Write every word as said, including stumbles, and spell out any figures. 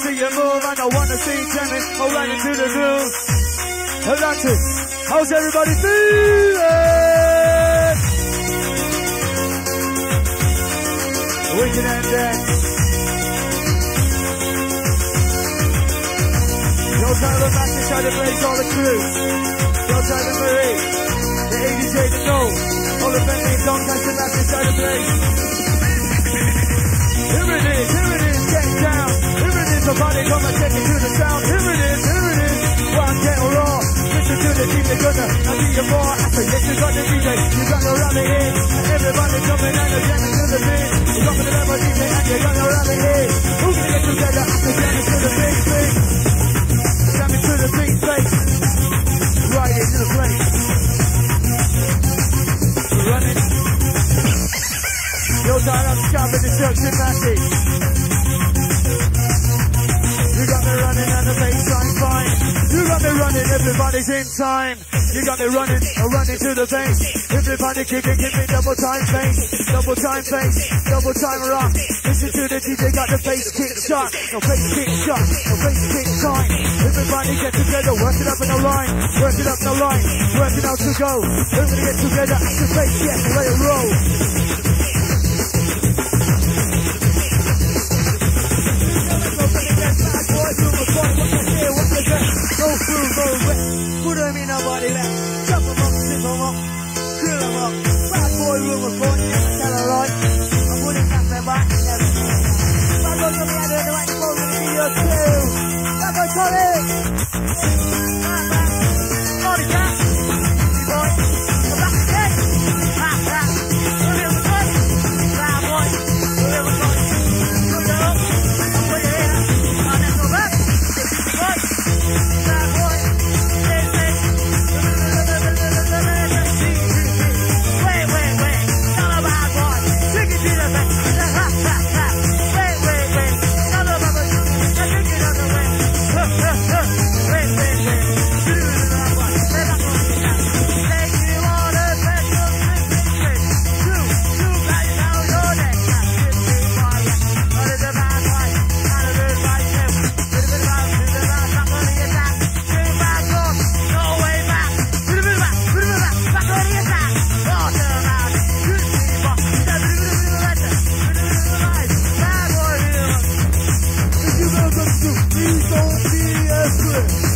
see you move and I wanna see you jamming. All right into the groove. Atlantic, how's everybody feeling? Wicked and dead. Yo, Tyler Max inside the place, all the crew. Yo, Tyler Marie, the A D J, the No, all the Bentley, Don Tyson Max inside the place. Here it is, here it is, get down. Here it is, the body come and take it to the sound. Here it is, here it is, one get raw. Listen to the D J Gunner, I'll be your more. I say, yes, you got the D J, you got the rabbit here. And everybody jumping and they're jamming to the beat. You got the level D J and you got the rabbit here. Who's gonna get together after jamming to the big thing? Jamming to the big place. Right into the place. We're running. Yo, time I'm sharpening the Turks and Massive. You got me running and the bassline fine. You got me running, everybody's in time. You got me running, I'm running to the bass. Everybody kicking, give me double time bass. Double time bass, double time rock. Listen to the D J, got the bass kick shot. No bass kick shot, no bass kick time. Everybody get together, work it up in a line. Work it up in a line, work it out to go. Everybody get together, active bass, yes, let it roll. Go through, go wet, put them in a body left, chop them up, zip them up, grill them up, bad boy room of fun, tell her right, I'm putting back their back, never mind. Bad boy from the other, the right phone, the video too, bad boy Tolly, bad back, Tolly Jack, easy boy, the back again, back, back, the real boy, bad boy, the real boy, put it up, I'll put it in, I'll never go back, easy boy. Please don't be a